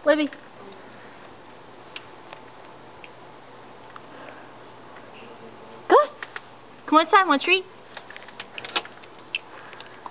Libby. Come on. Come on inside. Want a treat?